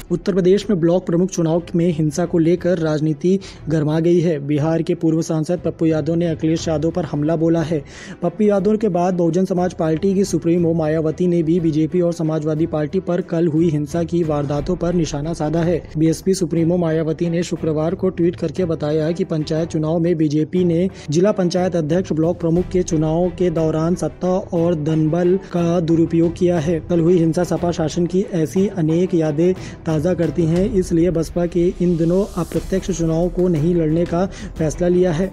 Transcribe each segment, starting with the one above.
उत्तर प्रदेश में ब्लॉक प्रमुख चुनाव में हिंसा को लेकर राजनीति गरमा गई है। बिहार के पूर्व सांसद पप्पू यादव ने अखिलेश यादव पर हमला बोला है। पप्पू यादव के बाद बहुजन समाज पार्टी की सुप्रीमो मायावती ने भी बीजेपी और समाजवादी पार्टी पर कल हुई हिंसा की वारदातों पर निशाना साधा है। बीएसपी सुप्रीमो मायावती ने शुक्रवार को ट्वीट करके बताया कि पंचायत चुनाव में बीजेपी ने जिला पंचायत अध्यक्ष, ब्लॉक प्रमुख के चुनाव के दौरान सत्ता और धनबल का दुरुपयोग किया है। कल हुई हिंसा सपा शासन की ऐसी अनेक यादें ताज़ा करती हैं, इसलिए बसपा के इन दिनों अप्रत्यक्ष चुनाव को नहीं लड़ने का फैसला लिया है।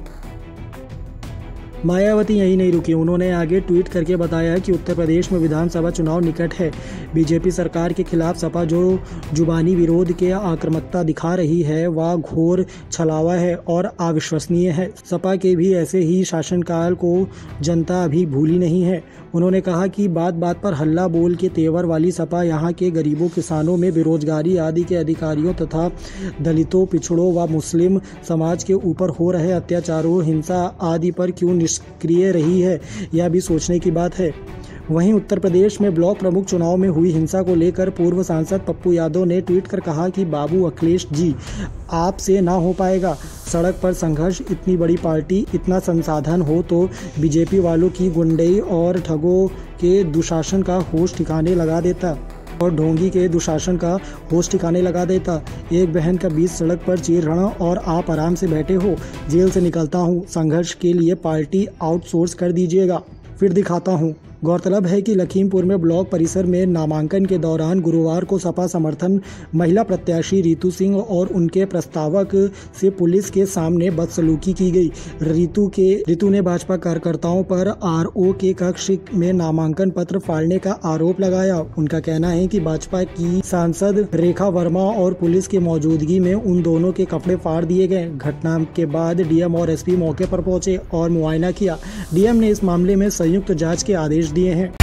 मायावती यही नहीं रुकी, उन्होंने आगे ट्वीट करके बताया कि उत्तर प्रदेश में विधानसभा चुनाव निकट है। बीजेपी सरकार के खिलाफ सपा जो जुबानी विरोध के आक्रामकता दिखा रही है वह घोर छलावा है और अविश्वसनीय है। सपा के भी ऐसे ही शासनकाल को जनता अभी भूली नहीं है। उन्होंने कहा कि बात बात पर हल्ला बोल के तेवर वाली सपा यहाँ के गरीबों, किसानों में बेरोजगारी आदि के अधिकारियों तथा दलितों, पिछड़ों व मुस्लिम समाज के ऊपर हो रहे अत्याचारों, हिंसा आदि पर क्यों निष्क्रिय रही है, यह भी सोचने की बात है। वहीं उत्तर प्रदेश में ब्लॉक प्रमुख चुनाव में हुई हिंसा को लेकर पूर्व सांसद पप्पू यादव ने ट्वीट कर कहा कि बाबू अखिलेश जी, आपसे ना हो पाएगा। सड़क पर संघर्ष, इतनी बड़ी पार्टी, इतना संसाधन हो तो बीजेपी वालों की गुंडई और ठगों के दुशासन का होश ठिकाने लगा देता और ढोंगी के दुशासन का होश ठिकाने लगा देता। एक बहन का बीच सड़क पर चीर रहा और आप आराम से बैठे हो। जेल से निकलता हूँ, संघर्ष के लिए पार्टी आउटसोर्स कर दीजिएगा, फिर दिखाता हूँ। गौरतलब है कि लखीमपुर में ब्लॉक परिसर में नामांकन के दौरान गुरुवार को सपा समर्थन महिला प्रत्याशी रितु सिंह और उनके प्रस्तावक से पुलिस के सामने बदसलूकी की गई। रितु ने भाजपा कार्यकर्ताओं पर आरओ के कक्ष में नामांकन पत्र फाड़ने का आरोप लगाया। उनका कहना है कि भाजपा की सांसद रेखा वर्मा और पुलिस की मौजूदगी में उन दोनों के कपड़े फाड़ दिए गए। घटना के बाद डीएम और एसपी मौके पर पहुंचे और मुआयना किया। डीएम ने इस मामले में संयुक्त जांच के आदेश दिए हैं।